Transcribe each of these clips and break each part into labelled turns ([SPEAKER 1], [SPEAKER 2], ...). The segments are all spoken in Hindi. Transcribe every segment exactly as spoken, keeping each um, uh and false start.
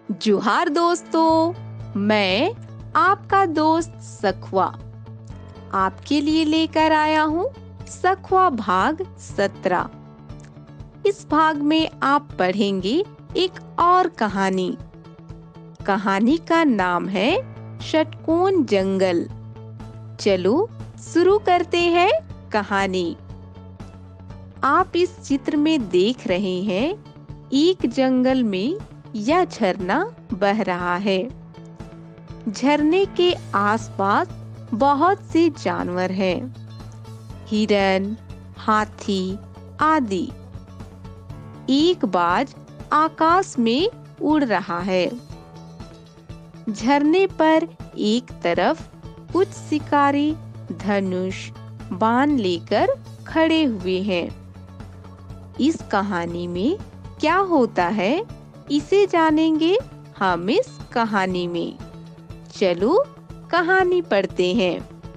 [SPEAKER 1] जोहार दोस्तों, मैं आपका दोस्त सखुआ आपके लिए लेकर आया हूँ सखुआ भाग सत्रह। इस भाग में आप पढ़ेंगे एक और कहानी। कहानी का नाम है षटकोण जंगल। चलो शुरू करते हैं कहानी। आप इस चित्र में देख रहे हैं एक जंगल में यह झरना बह रहा है। झरने के आसपास बहुत से जानवर हैं, हिरन, हाथी आदि। एक बाज आकाश में उड़ रहा है। झरने पर एक तरफ कुछ शिकारी धनुष बाण लेकर खड़े हुए हैं। इस कहानी में क्या होता है इसे जानेंगे हम इस कहानी में। चलो कहानी पढ़ते हैं।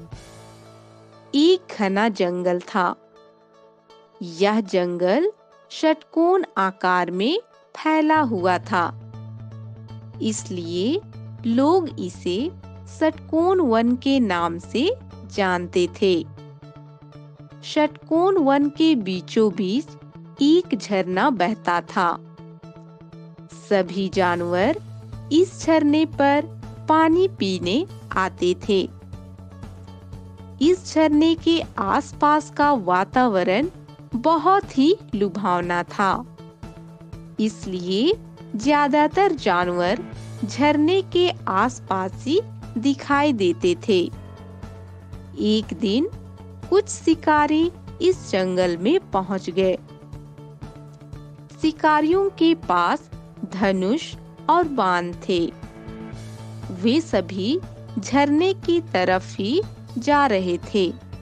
[SPEAKER 1] एक घना जंगल था। यह जंगल षटकोण आकार में फैला हुआ था, इसलिए लोग इसे षटकोण वन के नाम से जानते थे। षटकोण वन के बीचों बीच एक झरना बहता था। सभी जानवर इस झरने पर पानी पीने आते थे। इस झरने के आसपास का वातावरण बहुत ही लुभावना था, इसलिए ज्यादातर जानवर झरने के आसपास ही दिखाई देते थे। एक दिन कुछ शिकारी इस जंगल में पहुंच गए। शिकारियों के पास धनुष और बाण थे। वे सभी झरने की तरफ ही जा रहे थे।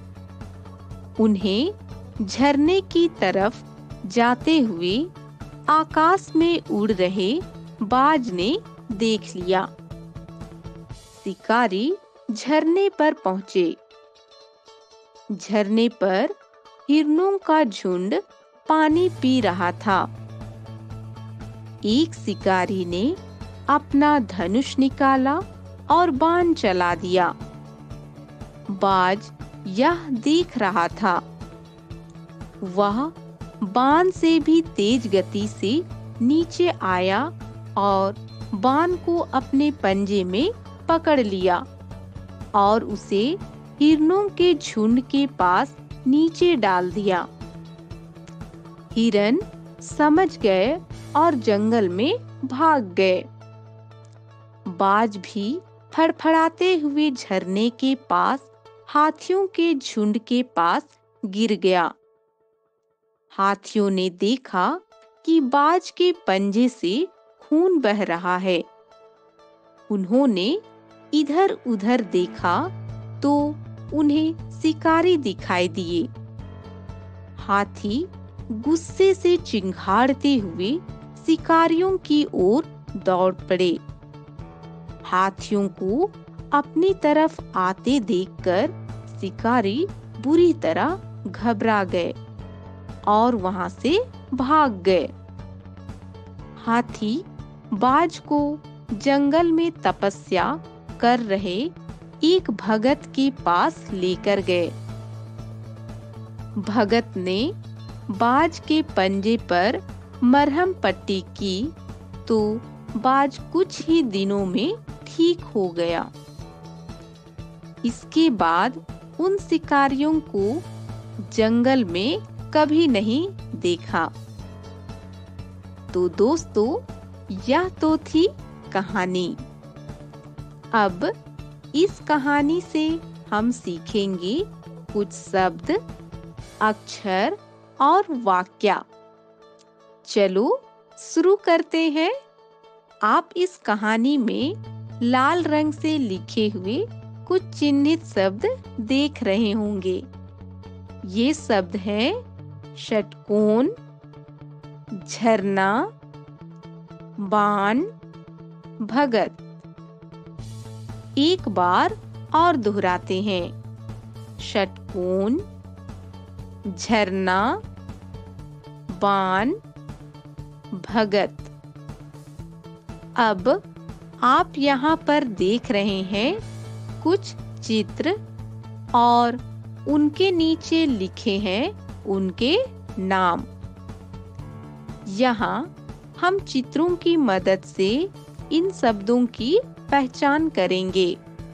[SPEAKER 1] उन्हें झरने की तरफ जाते हुए आकाश में उड़ रहे बाज ने देख लिया। शिकारी झरने पर पहुंचे। झरने पर हिरणों का झुंड पानी पी रहा था। एक शिकारी ने अपना धनुष निकाला और बाण चला दिया। बाज यह देख रहा था। वह बाण से भी तेज गति से नीचे आया और बाण को अपने पंजे में पकड़ लिया और उसे हिरणों के झुंड के पास नीचे डाल दिया। हिरन समझ गए और जंगल में भाग गए। बाज भी फड़फड़ाते हुए झरने के पास हाथियों के झुंड के पास गिर गया। हाथियों ने देखा कि बाज के पंजे से खून बह रहा है। उन्होंने इधर-उधर देखा तो उन्हें शिकारी दिखाई दिए। हाथी गुस्से से चिंघाड़ते हुए शिकारियों की ओर दौड़ पड़े। हाथियों को अपनी तरफ आते देखकर शिकारी बुरी तरह घबरा गए और वहां से भाग गए। हाथी बाज को जंगल में तपस्या कर रहे एक भगत के पास लेकर गए। भगत ने बाज के पंजे पर मरहम पट्टी की तो बाज कुछ ही दिनों में ठीक हो गया। इसके बाद उन शिकारियों को जंगल में कभी नहीं देखा। तो दोस्तों, यह तो थी कहानी। अब इस कहानी से हम सीखेंगे कुछ शब्द, अक्षर और वाक्य। चलो शुरू करते हैं। आप इस कहानी में लाल रंग से लिखे हुए कुछ चिन्हित शब्द देख रहे होंगे। ये शब्द हैं षटकोण, झरना, बाण, भगत। एक बार और दोहराते हैं। षटकोण, झरना, बाण, भगत। अब आप यहाँ पर देख रहे हैं कुछ चित्र और उनके नीचे लिखे हैं उनके नाम। यहाँ हम चित्रों की मदद से इन शब्दों की पहचान करेंगे।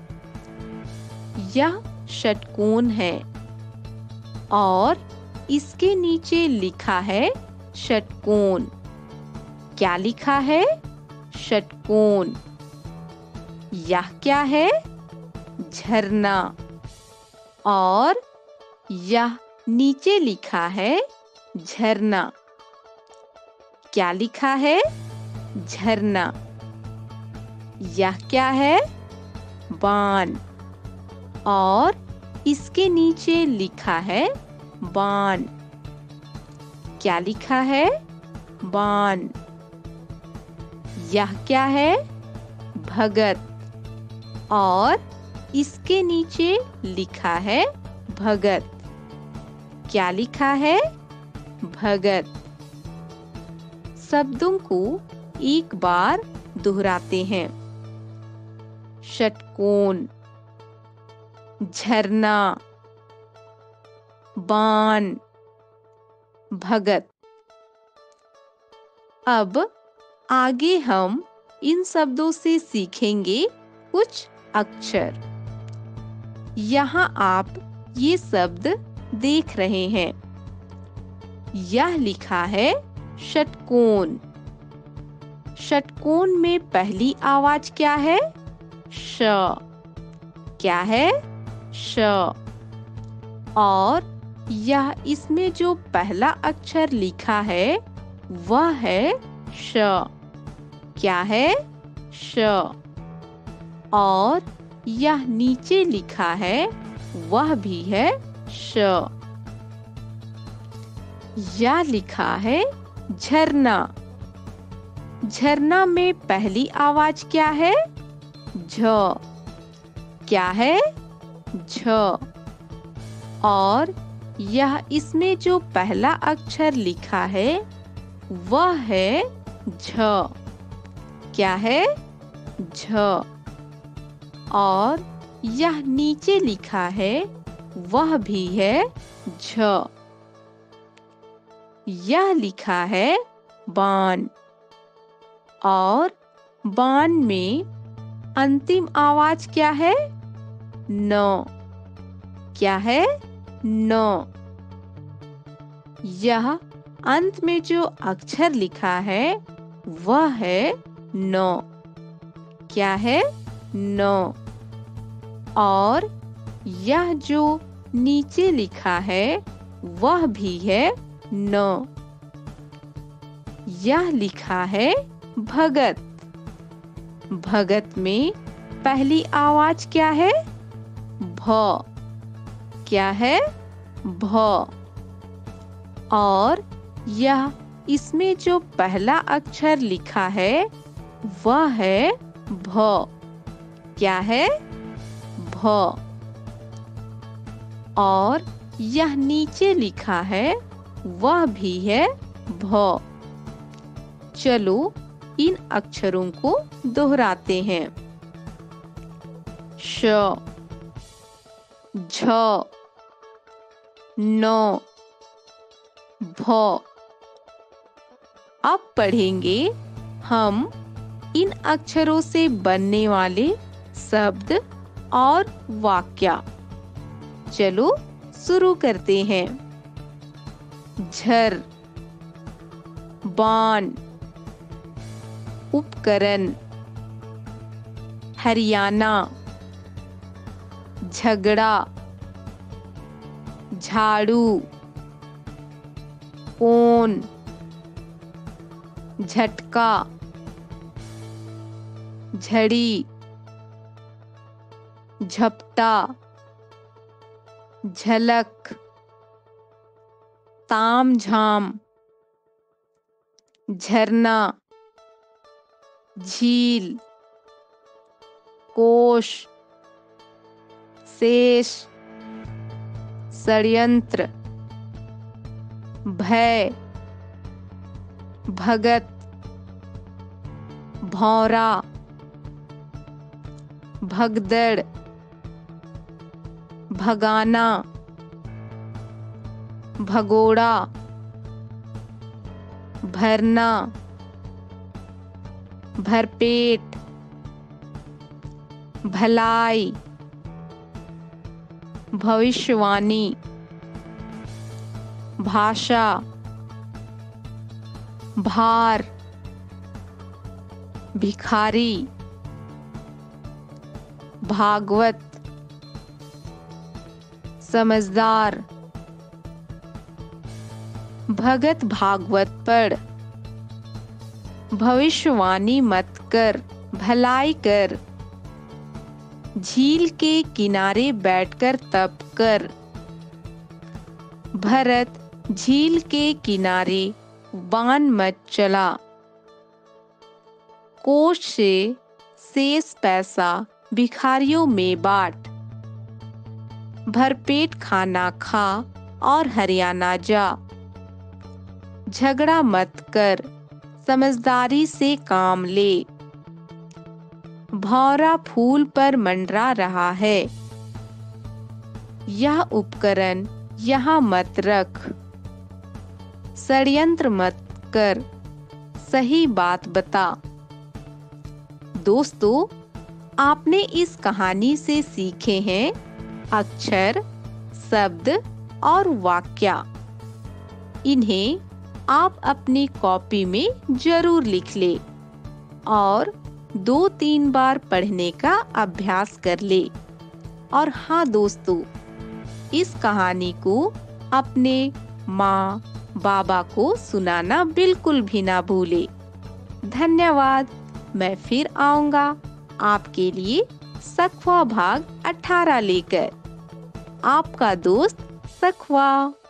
[SPEAKER 1] यह षटकोण है और इसके नीचे लिखा है षटकोण। क्या लिखा है? षटकोण। यह क्या है? झरना। और यह नीचे लिखा है झरना। क्या लिखा है? झरना। यह क्या है? बाण। और इसके नीचे लिखा है बाण। क्या लिखा है? बाण। यह क्या है? भगत। और इसके नीचे लिखा है भगत। क्या लिखा है? भगत। शब्दों को एक बार दोहराते हैं। षटकोण, झरना, बाण, भगत। अब आगे हम इन शब्दों से सीखेंगे कुछ अक्षर। यहाँ आप ये शब्द देख रहे हैं। यह लिखा है षटकोण। षटकोण में पहली आवाज क्या है? श। क्या है? श। और यह इसमें जो पहला अक्षर लिखा है वह है श। क्या है? श। और यह नीचे लिखा है वह भी है श। यह लिखा है झरना। झरना में पहली आवाज क्या है? झ। क्या है? झ। और यह इसमें जो पहला अक्षर लिखा है वह है झ। क्या है? झ। और यह नीचे लिखा है वह भी है झ। यह लिखा है बाण। और बाण में अंतिम आवाज क्या है? न। क्या है? न। यह अंत में जो अक्षर लिखा है वह है न। क्या है? न। और यह जो नीचे लिखा है वह भी है न। यह लिखा है भगत। भगत में पहली आवाज क्या है? भ। क्या है? भ। और यह इसमें जो पहला अक्षर लिखा है वह है भ। क्या है? भ। और यह नीचे लिखा है वह भी है भ। चलो इन अक्षरों को दोहराते हैं। श, झ, न, भ। अब पढ़ेंगे हम इन अक्षरों से बनने वाले शब्द और वाक्य। चलो शुरू करते हैं। झर, बाण, उपकरण, हरियाणा, झगड़ा, झाड़ू, कोन, झटका, झड़ी, झपटा, झलक, तामझाम, झरना, झील, कोश, शेष, षड्यंत्र, भय, भगत, भौरा, भगदड़, भगाना, भगोड़ा, भरना, भरपेट, भलाई, भविष्यवाणी, भाषा, भार, भिखारी, भागवत, समझदार, भगत भागवत पढ़, भविष्यवाणी मत कर, भलाई कर, झील के किनारे बैठकर तप कर। भरत झील के किनारे बाण मत चला, कोष से शेष पैसा भिखारियों में बांट। भरपेट खाना खा और हरियाणा जा, झगड़ा मत कर, समझदारी से काम ले। भौरा फूल पर मंडरा रहा है, यह उपकरण यहाँ मत रख। षड्यंत्र मत कर, सही बात बता। दोस्तों, आपने इस कहानी से सीखे हैं अक्षर, शब्द और वाक्य। इन्हें आप अपनी कॉपी में जरूर लिख ले और दो तीन बार पढ़ने का अभ्यास कर ले। और हाँ दोस्तों, इस कहानी को अपने माँ बाबा को सुनाना बिल्कुल भी ना भूले। धन्यवाद। मैं फिर आऊंगा आपके लिए सखवा भाग अठारह लेकर। आपका दोस्त सखवा।